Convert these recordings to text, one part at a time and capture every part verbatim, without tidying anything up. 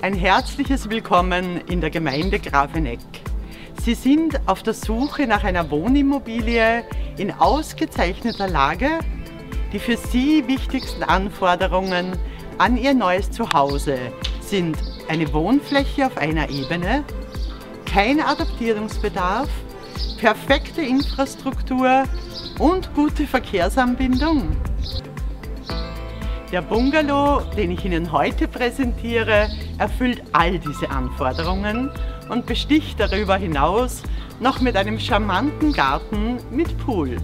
Ein herzliches Willkommen in der Gemeinde Grafeneck. Sie sind auf der Suche nach einer Wohnimmobilie in ausgezeichneter Lage. Die für Sie wichtigsten Anforderungen an Ihr neues Zuhause sind eine Wohnfläche auf einer Ebene, kein Adaptierungsbedarf, perfekte Infrastruktur und gute Verkehrsanbindung. Der Bungalow, den ich Ihnen heute präsentiere, erfüllt all diese Anforderungen und besticht darüber hinaus noch mit einem charmanten Garten mit Pool.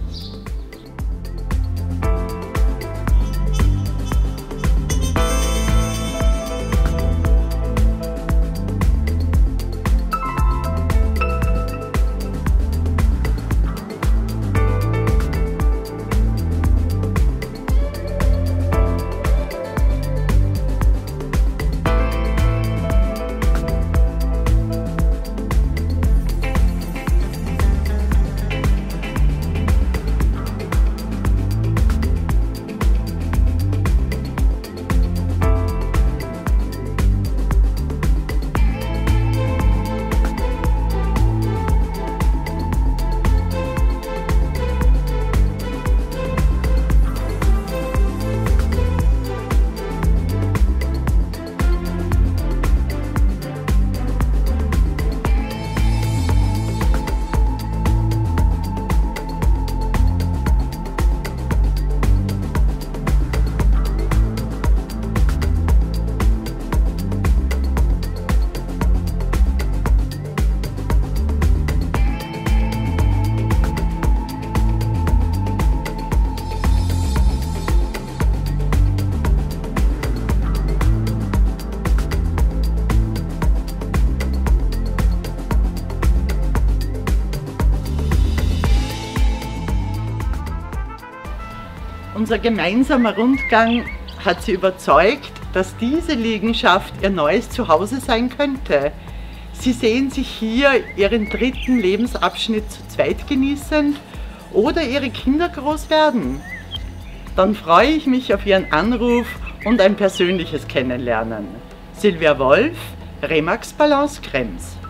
Unser gemeinsamer Rundgang hat Sie überzeugt, dass diese Liegenschaft Ihr neues Zuhause sein könnte. Sie sehen sich hier Ihren dritten Lebensabschnitt zu zweit genießend oder Ihre Kinder groß werden. Dann freue ich mich auf Ihren Anruf und ein persönliches Kennenlernen. Silvia Wolf, Remax Balance Krems.